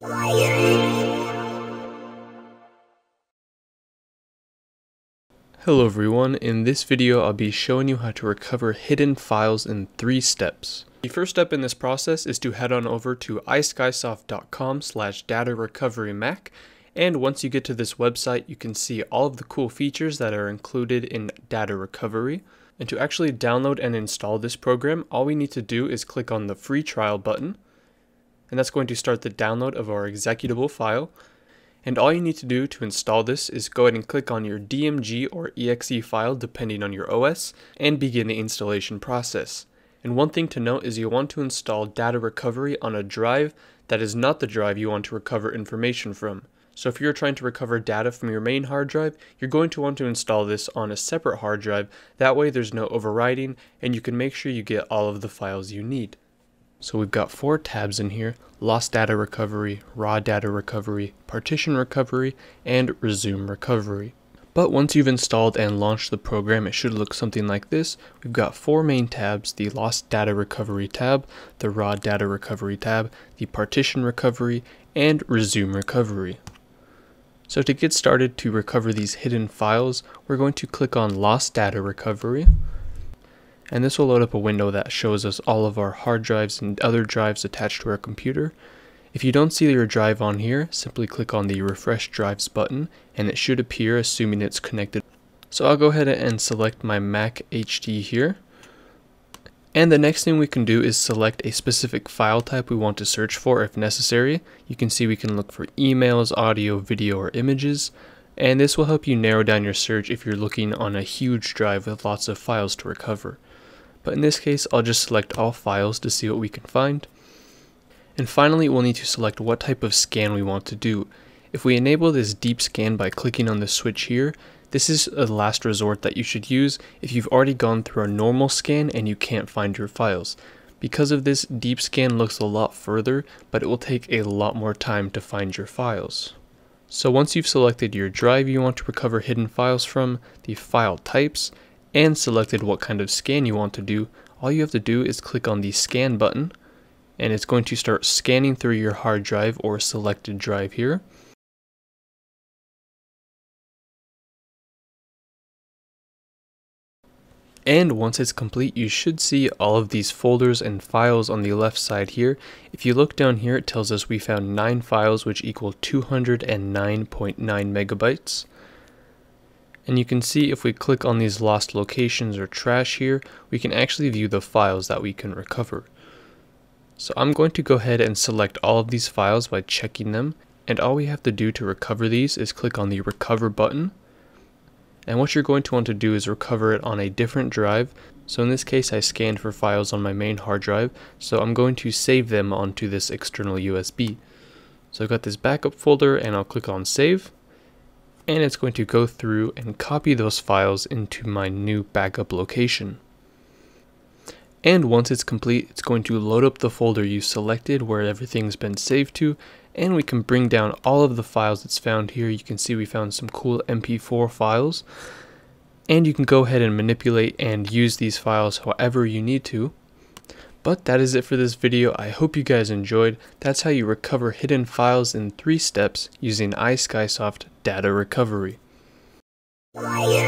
Hello everyone, in this video I'll be showing you how to recover hidden files in 3 steps. The first step in this process is to head on over to iSkysoft.com/data-recovery-mac, and once you get to this website you can see all of the cool features that are included in data recovery. And to actually download and install this program, all we need to do is click on the free trial button, and that's going to start the download of our executable file. And all you need to do to install this is go ahead and click on your DMG or exe file depending on your OS and begin the installation process. And one thing to note is you want to install data recovery on a drive that is not the drive you want to recover information from. So if you're trying to recover data from your main hard drive, you're going to want to install this on a separate hard drive. That way there's no overwriting and you can make sure you get all of the files you need. So we've got 4 tabs in here: lost data recovery, raw data recovery, partition recovery, and resume recovery. But once you've installed and launched the program, it should look something like this. We've got 4 main tabs: the lost data recovery tab, the raw data recovery tab, the partition recovery, and resume recovery. So to get started to recover these hidden files, we're going to click on lost data recovery. And this will load up a window that shows us all of our hard drives and other drives attached to our computer. If you don't see your drive on here, simply click on the refresh drives button and it should appear, assuming it's connected. So I'll go ahead and select my Mac HD here. And the next thing we can do is select a specific file type we want to search for if necessary. You can see we can look for emails, audio, video, or images. And this will help you narrow down your search if you're looking on a huge drive with lots of files to recover. But in this case, I'll just select all files to see what we can find. And finally, we'll need to select what type of scan we want to do. If we enable this deep scan by clicking on the switch here, this is a last resort that you should use if you've already gone through a normal scan and you can't find your files. Because of this, deep scan looks a lot further, but it will take a lot more time to find your files. So once you've selected your drive you want to recover hidden files from, the file types, and selected what kind of scan you want to do, all you have to do is click on the scan button and it's going to start scanning through your hard drive or selected drive here. And once it's complete, you should see all of these folders and files on the left side here. If you look down here, it tells us we found 9 files which equal 209.9 megabytes. And you can see if we click on these lost locations or trash here, we can actually view the files that we can recover. So I'm going to go ahead and select all of these files by checking them, and all we have to do to recover these is click on the recover button. And what you're going to want to do is recover it on a different drive. So in this case I scanned for files on my main hard drive, so I'm going to save them onto this external USB. So I've got this backup folder and I'll click on save. And it's going to go through and copy those files into my new backup location. And once it's complete, it's going to load up the folder you selected where everything's been saved to, and we can bring down all of the files that's found here. You can see we found some cool MP4 files, and you can go ahead and manipulate and use these files however you need to. But that is it for this video. I hope you guys enjoyed. That's how you recover hidden files in 3 steps using iSkysoft data recovery.